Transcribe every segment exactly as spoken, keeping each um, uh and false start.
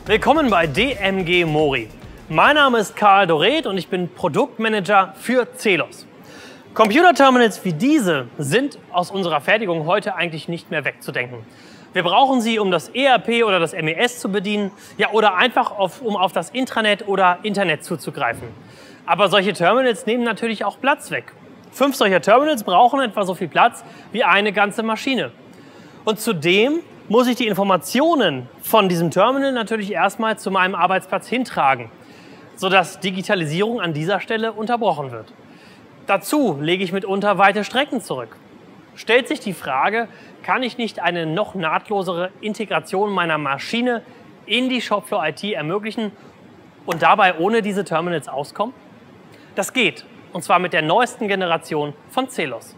Willkommen bei D M G Mori. Mein Name ist Karl Doret und ich bin Produktmanager für Celos. Computerterminals wie diese sind aus unserer Fertigung heute eigentlich nicht mehr wegzudenken. Wir brauchen sie, um das E R P oder das M E S zu bedienen, ja, oder einfach auf, um auf das Intranet oder Internet zuzugreifen. Aber solche Terminals nehmen natürlich auch Platz weg. Fünf solcher Terminals brauchen etwa so viel Platz wie eine ganze Maschine. Und zudem muss ich die Informationen von diesem Terminal natürlich erstmal zu meinem Arbeitsplatz hintragen, sodass Digitalisierung an dieser Stelle unterbrochen wird. Dazu lege ich mitunter weite Strecken zurück. Stellt sich die Frage, kann ich nicht eine noch nahtlosere Integration meiner Maschine in die Shopfloor I T ermöglichen und dabei ohne diese Terminals auskommen? Das geht, und zwar mit der neuesten Generation von Celos.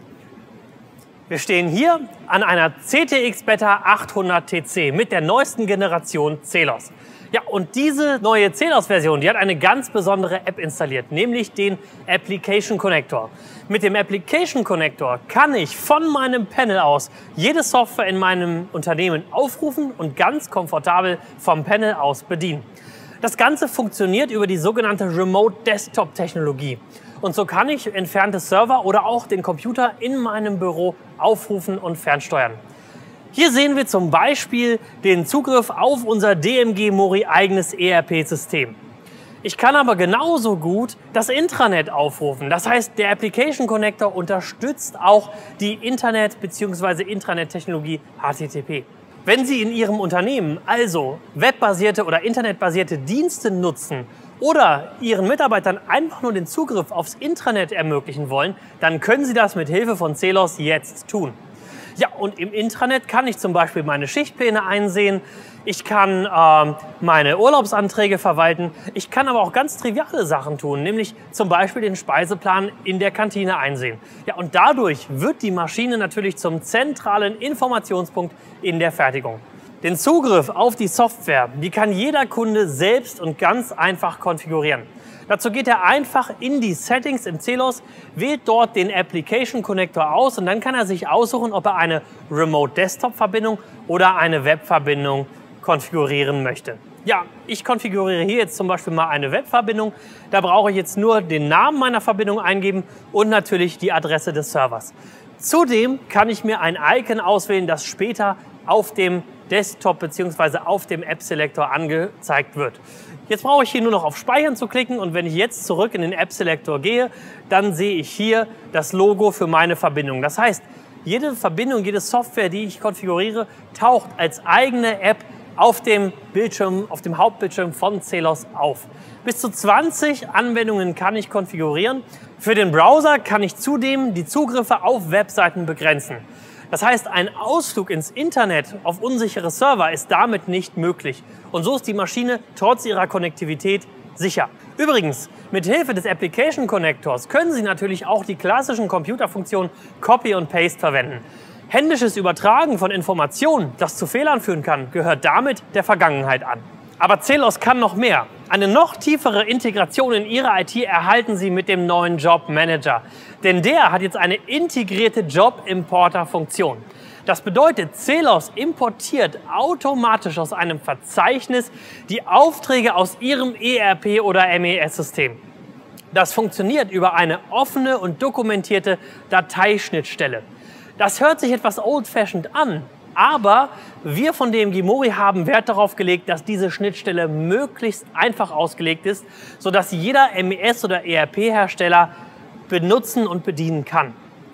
Wir stehen hier an einer C T X Beta achthundert T C mit der neuesten Generation Celos. Ja, und diese neue Celos-Version, die hat eine ganz besondere App installiert, nämlich den Application Connector. Mit dem Application Connector kann ich von meinem Panel aus jede Software in meinem Unternehmen aufrufen und ganz komfortabel vom Panel aus bedienen. Das Ganze funktioniert über die sogenannte Remote Desktop Technologie. Und so kann ich entfernte Server oder auch den Computer in meinem Büro aufrufen und fernsteuern. Hier sehen wir zum Beispiel den Zugriff auf unser D M G Mori eigenes E R P-System. Ich kann aber genauso gut das Intranet aufrufen. Das heißt, der Application Connector unterstützt auch die Internet- bzw. Intranet-Technologie H T T P. Wenn Sie in Ihrem Unternehmen also webbasierte oder internetbasierte Dienste nutzen oder Ihren Mitarbeitern einfach nur den Zugriff aufs Intranet ermöglichen wollen, dann können Sie das mit Hilfe von Celos jetzt tun. Ja, und im Intranet kann ich zum Beispiel meine Schichtpläne einsehen, ich kann ähm, meine Urlaubsanträge verwalten, ich kann aber auch ganz triviale Sachen tun, nämlich zum Beispiel den Speiseplan in der Kantine einsehen. Ja, und dadurch wird die Maschine natürlich zum zentralen Informationspunkt in der Fertigung. Den Zugriff auf die Software, die kann jeder Kunde selbst und ganz einfach konfigurieren. Dazu geht er einfach in die Settings im Celos, wählt dort den Application Connector aus und dann kann er sich aussuchen, ob er eine Remote Desktop Verbindung oder eine Webverbindung konfigurieren möchte. Ja, ich konfiguriere hier jetzt zum Beispiel mal eine Webverbindung. Da brauche ich jetzt nur den Namen meiner Verbindung eingeben und natürlich die Adresse des Servers. Zudem kann ich mir ein Icon auswählen, das später auf dem Desktop bzw. auf dem App Selector angezeigt wird. Jetzt brauche ich hier nur noch auf Speichern zu klicken und wenn ich jetzt zurück in den App Selector gehe, dann sehe ich hier das Logo für meine Verbindung. Das heißt, jede Verbindung, jede Software, die ich konfiguriere, taucht als eigene App auf dem Bildschirm, auf dem Hauptbildschirm von Celos auf. Bis zu zwanzig Anwendungen kann ich konfigurieren. Für den Browser kann ich zudem die Zugriffe auf Webseiten begrenzen. Das heißt, ein Ausflug ins Internet auf unsichere Server ist damit nicht möglich. Und so ist die Maschine trotz ihrer Konnektivität sicher. Übrigens, mit Hilfe des Application Connectors können Sie natürlich auch die klassischen Computerfunktionen Copy und Paste verwenden. Händisches Übertragen von Informationen, das zu Fehlern führen kann, gehört damit der Vergangenheit an. Aber Celos kann noch mehr. Eine noch tiefere Integration in Ihre I T erhalten Sie mit dem neuen Job Manager. Denn der hat jetzt eine integrierte Job-Importer-Funktion. Das bedeutet, Celos importiert automatisch aus einem Verzeichnis die Aufträge aus Ihrem E R P oder M E S-System. Das funktioniert über eine offene und dokumentierte Dateischnittstelle. Das hört sich etwas old-fashioned an. Aber wir von D M G Mori haben Wert darauf gelegt, dass diese Schnittstelle möglichst einfach ausgelegt ist, sodass jeder M E S- oder E R P-Hersteller benutzen und bedienen kann.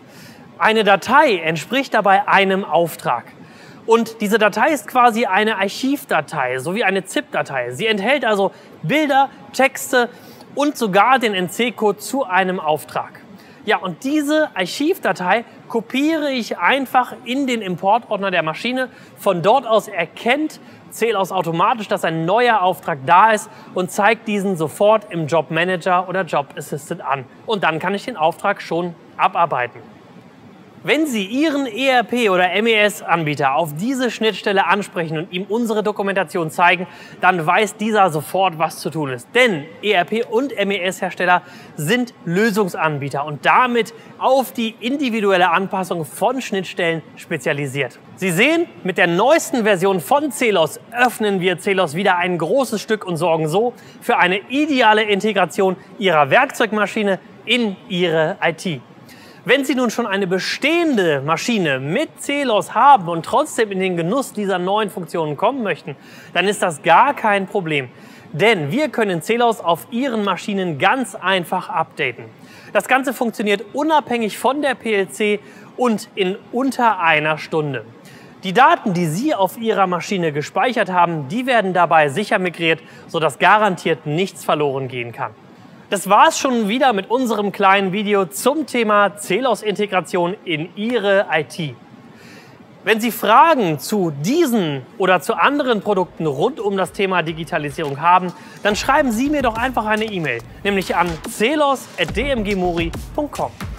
Eine Datei entspricht dabei einem Auftrag. Und diese Datei ist quasi eine Archivdatei, sowie eine ZIP-Datei. Sie enthält also Bilder, Texte und sogar den N C-Code zu einem Auftrag. Ja, und diese Archivdatei kopiere ich einfach in den Importordner der Maschine. Von dort aus erkennt Celos automatisch, dass ein neuer Auftrag da ist und zeigt diesen sofort im Job Manager oder Job Assistant an. Und dann kann ich den Auftrag schon abarbeiten. Wenn Sie Ihren E R P- oder M E S-Anbieter auf diese Schnittstelle ansprechen und ihm unsere Dokumentation zeigen, dann weiß dieser sofort, was zu tun ist. Denn E R P- und M E S-Hersteller sind Lösungsanbieter und damit auf die individuelle Anpassung von Schnittstellen spezialisiert. Sie sehen, mit der neuesten Version von Celos öffnen wir Celos wieder ein großes Stück und sorgen so für eine ideale Integration Ihrer Werkzeugmaschine in Ihre I T. Wenn Sie nun schon eine bestehende Maschine mit Celos haben und trotzdem in den Genuss dieser neuen Funktionen kommen möchten, dann ist das gar kein Problem. Denn wir können Celos auf Ihren Maschinen ganz einfach updaten. Das Ganze funktioniert unabhängig von der P L C und in unter einer Stunde. Die Daten, die Sie auf Ihrer Maschine gespeichert haben, die werden dabei sicher migriert, sodass garantiert nichts verloren gehen kann. Das war es schon wieder mit unserem kleinen Video zum Thema Celos-Integration in Ihre I T. Wenn Sie Fragen zu diesen oder zu anderen Produkten rund um das Thema Digitalisierung haben, dann schreiben Sie mir doch einfach eine E-Mail, nämlich an celos at d m g mori punkt com.